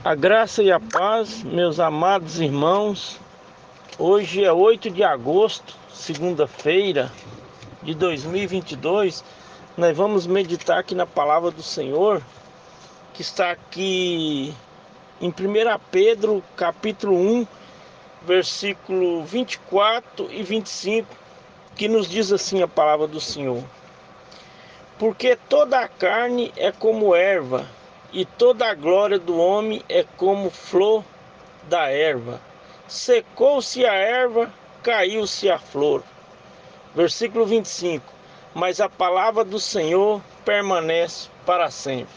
A graça e a paz, meus amados irmãos. Hoje é 8 de agosto, segunda-feira de 2022. Nós vamos meditar aqui na palavra do Senhor, que está aqui em 1 Pedro, capítulo 1, versículo 24 e 25, que nos diz assim a palavra do Senhor: Porque toda a carne é como erva, e toda a glória do homem é como flor da erva. Secou-se a erva, caiu-se a flor. Versículo 25. Mas a palavra do Senhor permanece para sempre.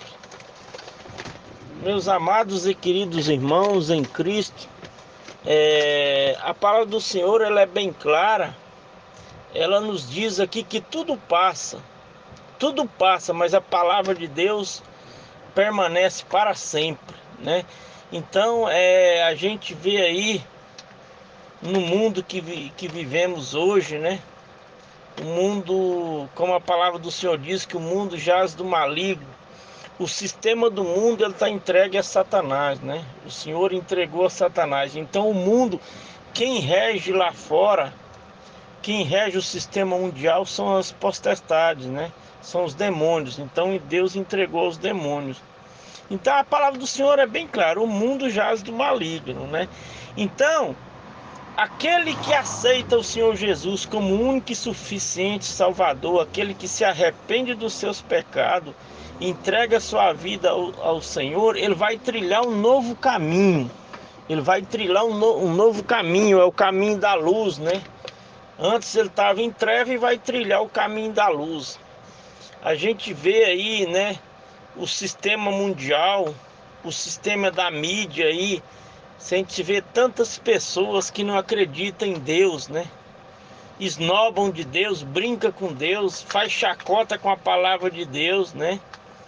Meus amados e queridos irmãos em Cristo, a palavra do Senhor ela é bem clara. Ela nos diz aqui que tudo passa, mas a palavra de Deus permanece para sempre, né? Então a gente vê aí no mundo que vivemos hoje, né? O mundo, como a palavra do Senhor diz, que o mundo jaz do maligno. O sistema do mundo ele está entregue a Satanás, né? O Senhor entregou a Satanás. Então o mundo, quem rege lá fora, quem rege o sistema mundial são as potestades, né? São os demônios. Então Deus entregou os demônios. Então a palavra do Senhor é bem clara: o mundo jaz do maligno, né? Então aquele que aceita o Senhor Jesus como único e suficiente Salvador, aquele que se arrepende dos seus pecados, entrega sua vida ao Senhor, ele vai trilhar um novo caminho. Ele vai trilhar um novo caminho, é o caminho da luz, né? Antes ele estava em treva e vai trilhar o caminho da luz. A gente vê aí, né, o sistema mundial, o sistema da mídia aí. Se a gente vê tantas pessoas que não acreditam em Deus, né? Esnobam de Deus, brinca com Deus, faz chacota com a palavra de Deus, né?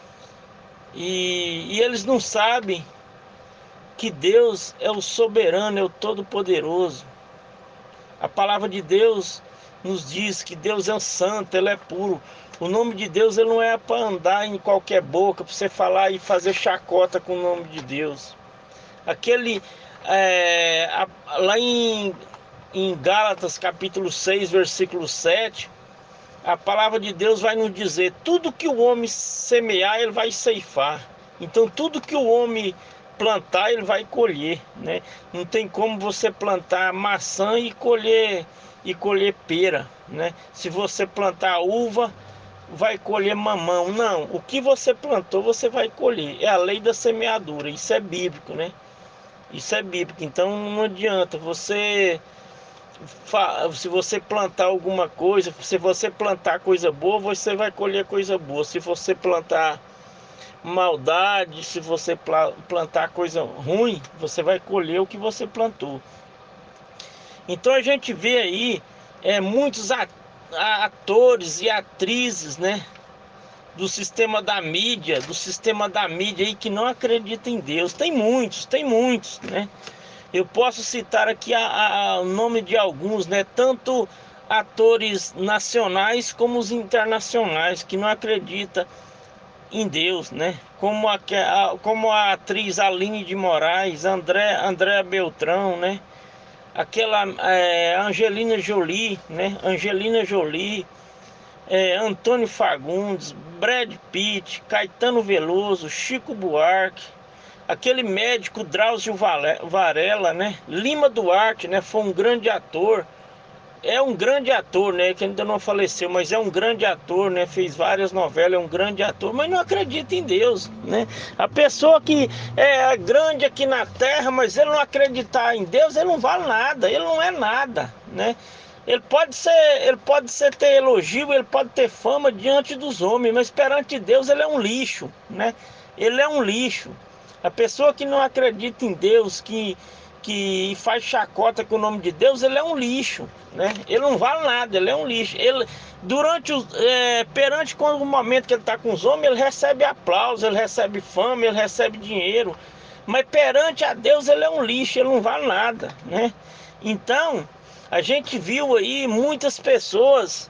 E eles não sabem que Deus é o soberano, é o todo-poderoso. A palavra de Deus nos diz que Deus é o santo, Ele é puro. O nome de Deus ele não é para andar em qualquer boca, para você falar e fazer chacota com o nome de Deus. Lá em Gálatas capítulo 6, versículo 7, a palavra de Deus vai nos dizer: tudo que o homem semear, ele vai ceifar. Então tudo que o homem plantar, ele vai colher, né? Não tem como você plantar maçã e colher pera, né? Se você plantar uva, vai colher mamão. Não, o que você plantou, você vai colher. É a lei da semeadura, isso é bíblico, né? Isso é bíblico. Então não adianta você, se você plantar alguma coisa, se você plantar coisa boa, você vai colher coisa boa. Se você plantar maldade, se você plantar coisa ruim, você vai colher o que você plantou. Então a gente vê aí muitos atores e atrizes, né, do sistema da mídia aí que não acreditam em Deus. Tem muitos, né? Eu posso citar aqui o nome de alguns, né? Tanto atores nacionais como os internacionais que não acreditam em Deus, né? Como a atriz Aline de Moraes, Andréa Beltrão, né? Aquela Angelina Jolie, né? Antônio Fagundes, Brad Pitt, Caetano Veloso, Chico Buarque, aquele médico Drauzio Varela, né? Lima Duarte, né? Foi um grande ator. É um grande ator, né? Que ainda não faleceu, mas é um grande ator, né? Fez várias novelas, é um grande ator, mas não acredita em Deus, né? A pessoa que é grande aqui na terra, mas ele não acreditar em Deus, ele não vale nada, ele não é nada, né? Ele pode ser ter elogio, ele pode ter fama diante dos homens, mas perante Deus ele é um lixo, né? Ele é um lixo. A pessoa que não acredita em Deus, que faz chacota com o nome de Deus, ele é um lixo, né? Ele não vale nada, ele é um lixo. Ele, perante o momento que ele está com os homens, ele recebe aplauso, ele recebe fama, ele recebe dinheiro. Mas perante a Deus ele é um lixo, ele não vale nada, né? Então, a gente viu aí muitas pessoas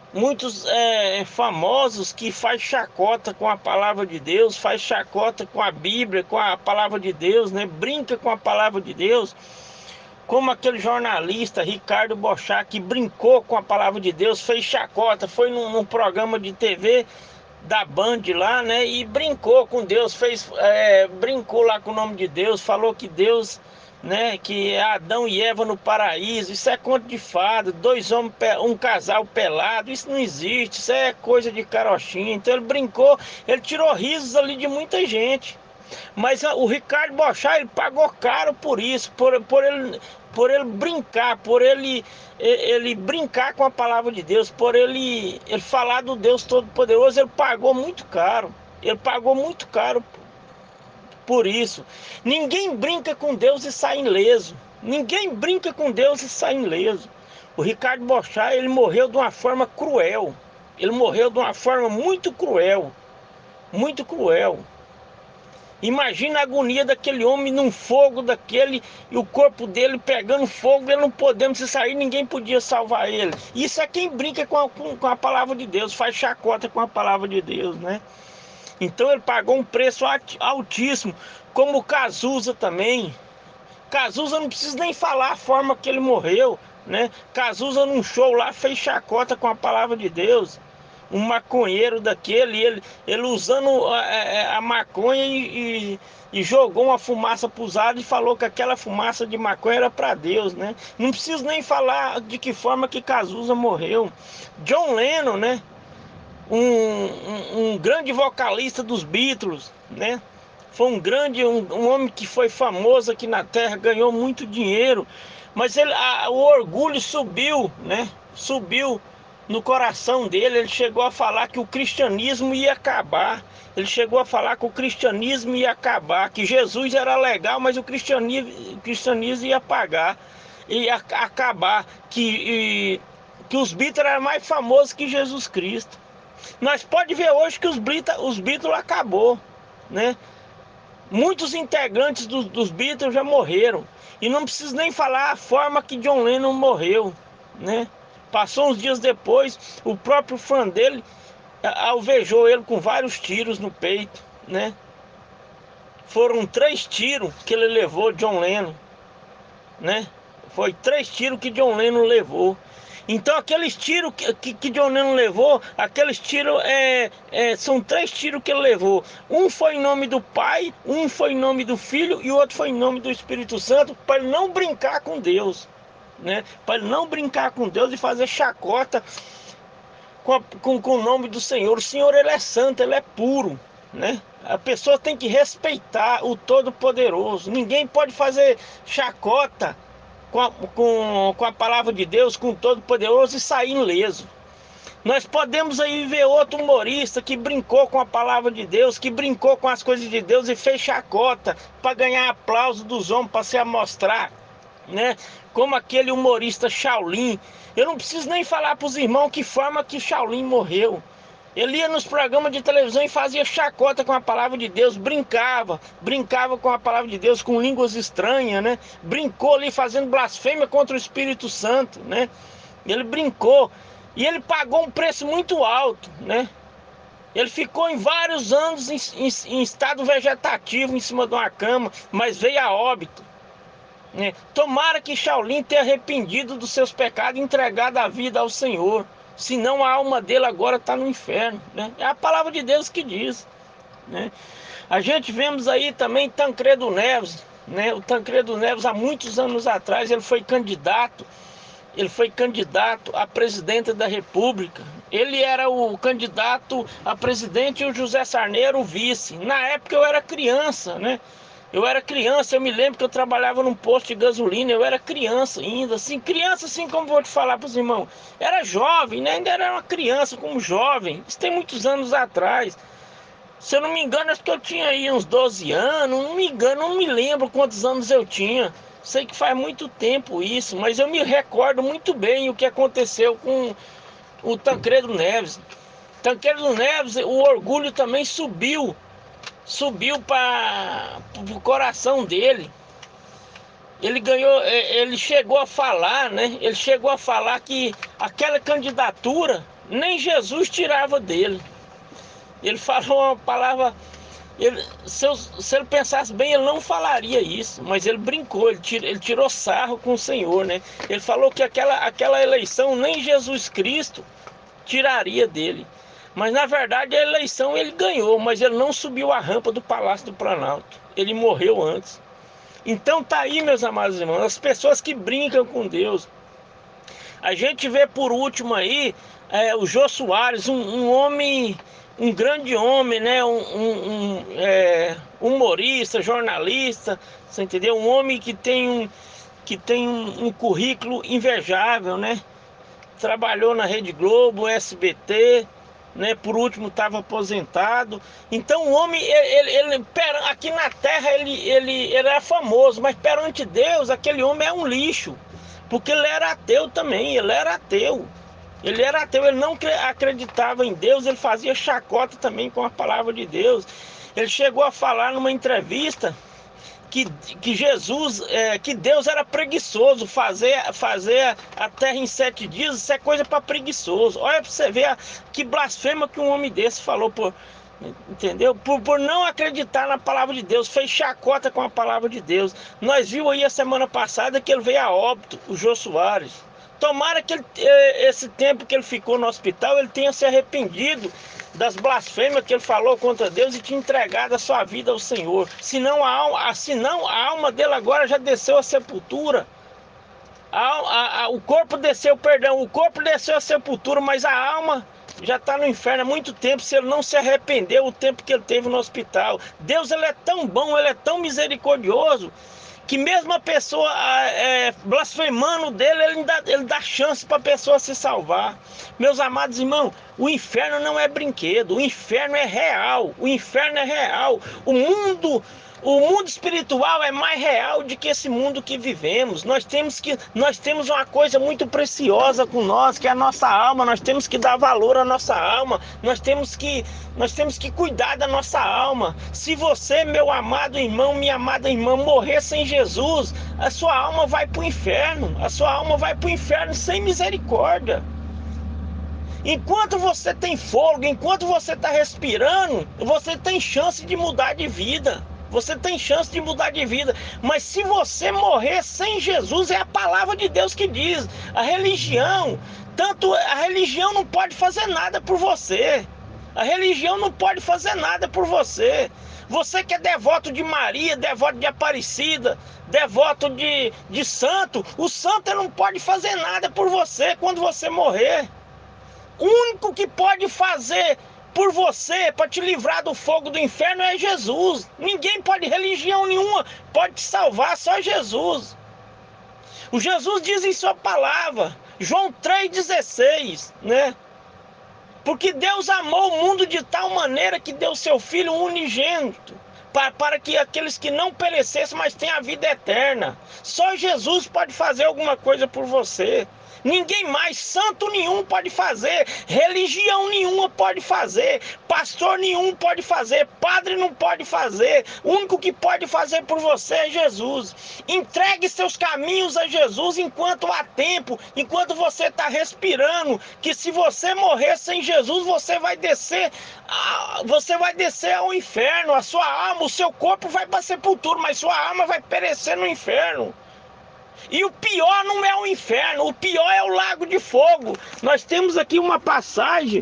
muitos famosos que faz chacota com a palavra de Deus, faz chacota com a Bíblia, com a palavra de Deus, né? Brinca com a palavra de Deus, como aquele jornalista Ricardo Bochá, que brincou com a palavra de Deus, fez chacota, foi num programa de TV da Band lá, né? E brincou com Deus, brincou lá com o nome de Deus, falou que Deus, né? Que é Adão e Eva no paraíso. Isso é conto de fada, dois homens, um casal pelado, isso não existe, isso é coisa de carochinha. Então ele brincou, ele tirou risos ali de muita gente. Mas o Ricardo Bochá, ele pagou caro por isso, por ele brincar, ele brincar com a palavra de Deus, por ele falar do Deus Todo-Poderoso. Ele pagou muito caro, ele pagou muito caro por isso. Ninguém brinca com Deus e sai ileso, ninguém brinca com Deus e sai ileso. O Ricardo Bochá, ele morreu de uma forma cruel, ele morreu de uma forma muito cruel, muito cruel. Imagina a agonia daquele homem num fogo daquele, e o corpo dele pegando fogo, ele não podendo se sair, ninguém podia salvar ele. Isso é quem brinca com a palavra de Deus, faz chacota com a palavra de Deus, né? Então ele pagou um preço altíssimo, como o Cazuza também. Cazuza não precisa nem falar a forma que ele morreu, né? Cazuza num show lá fez chacota com a palavra de Deus. Um maconheiro daquele, ele usando a maconha e jogou uma fumaça para os ares e falou que aquela fumaça de maconha era para Deus, né? Não preciso nem falar de que forma que Cazuza morreu. John Lennon, né? Um grande vocalista dos Beatles, né? Foi um homem que foi famoso aqui na Terra, ganhou muito dinheiro, mas o orgulho subiu, né? Subiu no coração dele. Ele chegou a falar que o cristianismo ia acabar. Ele chegou a falar que o cristianismo ia acabar, que Jesus era legal, mas o cristianismo ia acabar, que os Beatles eram mais famosos que Jesus Cristo. Nós pode ver hoje que os Beatles acabou, né? Muitos integrantes dos Beatles já morreram. E não preciso nem falar a forma que John Lennon morreu, né? Passou uns dias depois, o próprio fã dele alvejou ele com vários tiros no peito, né? Foram 3 tiros que ele levou, John Lennon, né? Foi 3 tiros que John Lennon levou. Então aqueles tiros que John Lennon levou, aqueles tiros são 3 tiros que ele levou. Um foi em nome do Pai, um foi em nome do Filho e o outro foi em nome do Espírito Santo, para ele não brincar com Deus, né? Para ele não brincar com Deus e fazer chacota com o nome do Senhor. O Senhor, ele é santo, ele é puro, né? A pessoa tem que respeitar o Todo-Poderoso. Ninguém pode fazer chacota com a palavra de Deus, com o Todo-Poderoso e sair ileso. Nós podemos aí ver outro humorista que brincou com a palavra de Deus, que brincou com as coisas de Deus e fez chacota para ganhar aplauso dos homens, para se amostrar, né? Como aquele humorista Shaolin. Eu não preciso nem falar para os irmãos que forma que Shaolin morreu. Ele ia nos programas de televisão e fazia chacota com a palavra de Deus, brincava com a palavra de Deus, com línguas estranhas, né? Brincou ali fazendo blasfêmia contra o Espírito Santo, né? Ele brincou e ele pagou um preço muito alto, né? Ele ficou em vários anos em estado vegetativo em cima de uma cama, mas veio a óbito, né? Tomara que Shaolin tenha arrependido dos seus pecados e entregado a vida ao Senhor. Senão a alma dele agora está no inferno, né? É a palavra de Deus que diz, né? A gente vemos aí também Tancredo Neves, né? O Tancredo Neves, há muitos anos atrás, ele foi candidato a presidente da República. Ele era o candidato a presidente e o José Sarney era o vice. Na época eu era criança, né? Eu me lembro que eu trabalhava num posto de gasolina, eu era criança ainda, criança assim como vou te falar para os irmãos. Era jovem, né? Ainda era uma criança como jovem, isso tem muitos anos atrás. Se eu não me engano, acho que eu tinha aí uns 12 anos, não me lembro quantos anos eu tinha. Sei que faz muito tempo isso, mas eu me recordo muito bem o que aconteceu com o Tancredo Neves. Tancredo Neves, o orgulho também subiu para o coração dele. Ele chegou a falar, né? Ele chegou a falar que aquela candidatura, nem Jesus tirava dele. Ele falou uma palavra, se ele pensasse bem, ele não falaria isso, mas ele brincou, ele tirou sarro com o Senhor, né? Ele falou que aquela eleição nem Jesus Cristo tiraria dele. Mas na verdade a eleição ele ganhou, mas ele não subiu a rampa do Palácio do Planalto. Ele morreu antes. Então tá aí, meus amados irmãos, as pessoas que brincam com Deus. A gente vê por último aí o Jô Soares, um homem, um grande homem, né? Humorista, jornalista, você entendeu? Um homem que tem um currículo invejável, né? Trabalhou na Rede Globo, SBT, né? Por último estava aposentado. Então o homem, aqui na Terra ele era famoso, mas perante Deus aquele homem é um lixo. Porque ele era ateu também, ele era ateu, ele não acreditava em Deus, ele fazia chacota também com a palavra de Deus. Ele chegou a falar numa entrevista que Jesus, que Deus era preguiçoso, fazer a terra em 7 dias, isso é coisa para preguiçoso. Olha para você ver que blasfema que um homem desse falou, entendeu? Por não acreditar na palavra de Deus, fez chacota com a palavra de Deus. Nós vimos aí a semana passada que ele veio a óbito, o Jô Soares. Tomara que esse tempo que ele ficou no hospital, ele tenha se arrependido das blasfêmias que ele falou contra Deus e tinha entregado a sua vida ao Senhor. Senão a alma dele agora já desceu à sepultura. O corpo desceu, perdão, o corpo desceu à sepultura, mas a alma já está no inferno há muito tempo, se ele não se arrependeu o tempo que ele teve no hospital. Deus, ele é tão bom, ele é tão misericordioso, que mesmo a pessoa blasfemando dele, ele dá chance para a pessoa se salvar. Meus amados irmãos, o inferno não é brinquedo, o inferno é real, o inferno é real. O mundo espiritual é mais real do que esse mundo que vivemos. Nós temos uma coisa muito preciosa com nós, que é a nossa alma. Nós temos que dar valor à nossa alma. Nós temos que cuidar da nossa alma. Se você, meu amado irmão, minha amada irmã, morrer sem Jesus, a sua alma vai para o inferno. A sua alma vai para o inferno sem misericórdia. Enquanto você tem fôlego, enquanto você está respirando, você tem chance de mudar de vida. Você tem chance de mudar de vida. Mas se você morrer sem Jesus, é a palavra de Deus que diz. A religião não pode fazer nada por você. A religião não pode fazer nada por você. Você que é devoto de Maria, devoto de Aparecida, devoto de santo, o santo não pode fazer nada por você quando você morrer. O único que pode fazer por você, para te livrar do fogo do inferno, é Jesus. Ninguém pode, religião nenhuma pode te salvar, só Jesus. O Jesus diz em sua palavra, João 3,16, né? Porque Deus amou o mundo de tal maneira que deu seu Filho unigênito, para que aqueles que não perecessem, mas tenham a vida eterna. Só Jesus pode fazer alguma coisa por você. Ninguém mais, santo nenhum pode fazer, religião nenhuma pode fazer, pastor nenhum pode fazer, padre não pode fazer. O único que pode fazer por você é Jesus. Entregue seus caminhos a Jesus enquanto há tempo, enquanto você está respirando, que se você morrer sem Jesus, você vai descer ao inferno. A sua alma, o seu corpo vai para a sepultura, mas sua alma vai perecer no inferno. E o pior não é o inferno, o pior é o lago de fogo. Nós temos aqui uma passagem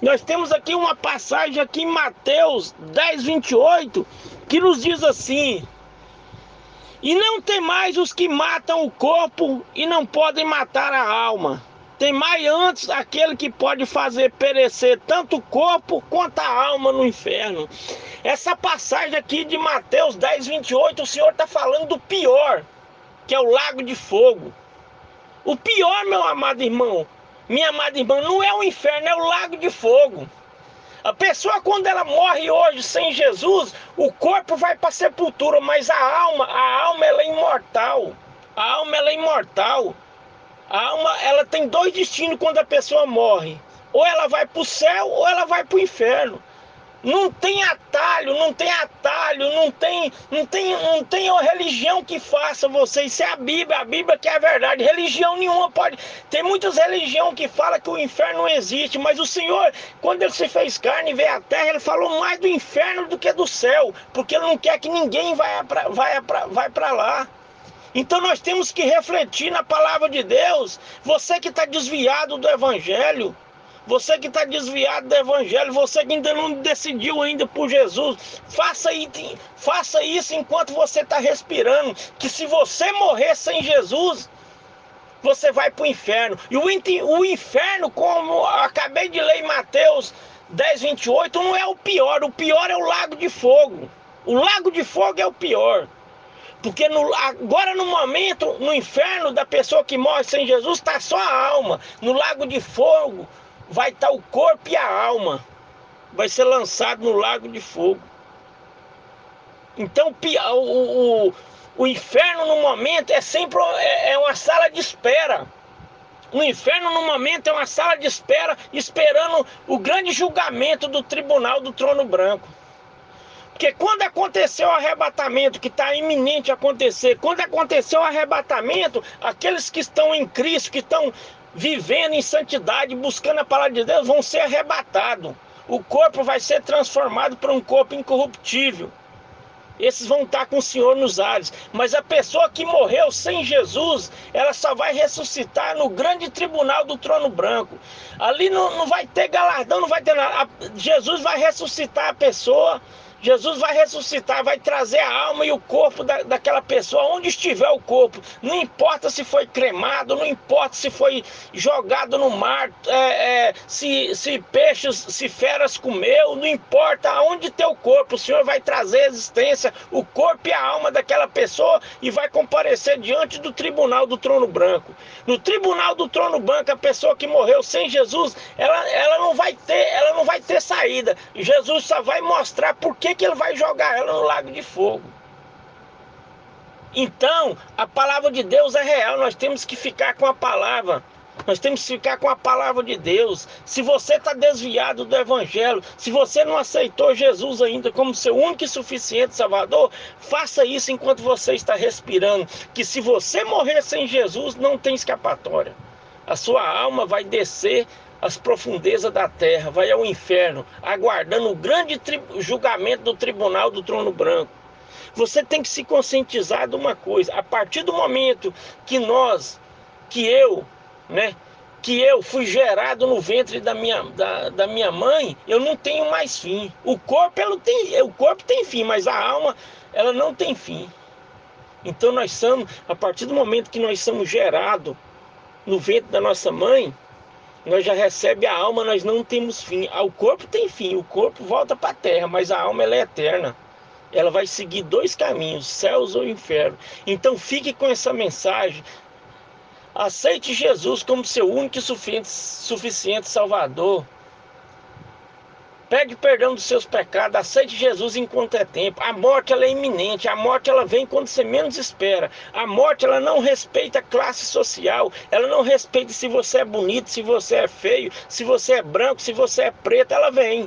aqui em Mateus 10:28, que nos diz assim: e não temais os que matam o corpo e não podem matar a alma. Temai antes aquele que pode fazer perecer tanto o corpo quanto a alma no inferno. Essa passagem aqui de Mateus 10:28, o Senhor está falando do pior, que é o lago de fogo. O pior, meu amado irmão, minha amada irmã, não é o inferno, é o lago de fogo. A pessoa, quando ela morre hoje sem Jesus, o corpo vai para a sepultura, mas a alma ela é imortal. A alma ela é imortal. A alma, ela tem dois destinos quando a pessoa morre. Ou ela vai para o céu ou ela vai para o inferno. Não tem atalho, não tem uma religião que faça você. Isso é a Bíblia que é a verdade. Religião nenhuma pode. Tem muitas religiões que falam que o inferno não existe, mas o Senhor, quando ele se fez carne e veio à terra, ele falou mais do inferno do que do céu, porque ele não quer que ninguém vá para lá. Então nós temos que refletir na palavra de Deus. Você que está desviado do Evangelho, você que está desviado do Evangelho, você que ainda não decidiu ainda por Jesus, faça isso enquanto você está respirando, que se você morrer sem Jesus, você vai para o inferno. E o inferno, como eu acabei de ler em Mateus 10:28, não é o pior é o lago de fogo. O lago de fogo é o pior. Porque agora no momento, no inferno da pessoa que morre sem Jesus, está só a alma. No lago de fogo vai estar o corpo e a alma. Vai ser lançado no lago de fogo. Então o inferno no momento é sempre uma sala de espera. O inferno no momento é uma sala de espera, esperando o grande julgamento do tribunal do trono branco. Porque quando aconteceu o arrebatamento, que está iminente a acontecer, quando aconteceu o arrebatamento, aqueles que estão em Cristo, que estão vivendo em santidade, buscando a palavra de Deus, vão ser arrebatados. O corpo vai ser transformado para um corpo incorruptível. Esses vão estar com o Senhor nos ares. Mas a pessoa que morreu sem Jesus, ela só vai ressuscitar no grande tribunal do trono branco. Ali não vai ter galardão, não vai ter nada. Jesus vai ressuscitar a pessoa. Jesus vai ressuscitar, vai trazer a alma e o corpo daquela pessoa, onde estiver o corpo. Não importa se foi cremado, não importa se foi jogado no mar, se peixes, se feras comeu, não importa aonde tem o corpo, o Senhor vai trazer a existência, o corpo e a alma daquela pessoa e vai comparecer diante do tribunal do trono branco. No tribunal do trono branco, a pessoa que morreu sem Jesus, ela não vai ter saída. Jesus só vai mostrar por que ele vai jogar ela no lago de fogo. Então, a palavra de Deus é real. Nós temos que ficar com a palavra. Nós temos que ficar com a palavra de Deus. Se você está desviado do Evangelho, se você não aceitou Jesus ainda como seu único e suficiente Salvador, faça isso enquanto você está respirando. Que se você morrer sem Jesus, não tem escapatória. A sua alma vai descer as profundezas da terra, vai ao inferno, aguardando o grande julgamento do tribunal do trono branco. Você tem que se conscientizar de uma coisa: a partir do momento que eu fui gerado no ventre da minha mãe, eu não tenho mais fim. O corpo tem fim, mas a alma, ela não tem fim. Então a partir do momento que nós somos gerados no ventre da nossa mãe, nós já recebemos a alma, nós não temos fim. O corpo tem fim, o corpo volta para a terra, mas a alma ela é eterna. Ela vai seguir dois caminhos, céus ou inferno. Então fique com essa mensagem. Aceite Jesus como seu único e suficiente Salvador. Pede perdão dos seus pecados, aceite Jesus enquanto é tempo. A morte ela é iminente, a morte ela vem quando você menos espera. A morte ela não respeita classe social, ela não respeita se você é bonito, se você é feio, se você é branco, se você é preto, ela vem.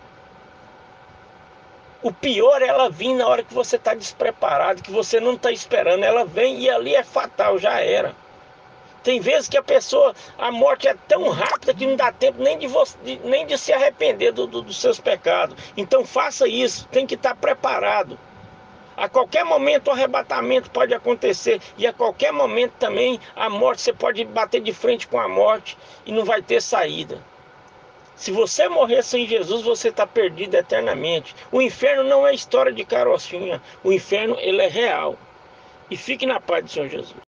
O pior é ela vir na hora que você está despreparado, que você não está esperando. Ela vem e ali é fatal, já era. Tem vezes que a morte é tão rápida que não dá tempo nem de se arrepender dos seus pecados. Então faça isso, tem que estar preparado. A qualquer momento o arrebatamento pode acontecer e a qualquer momento também a morte, você pode bater de frente com a morte e não vai ter saída. Se você morrer sem Jesus, você está perdido eternamente. O inferno não é história de carochinha, o inferno ele é real. E fique na paz do Senhor Jesus.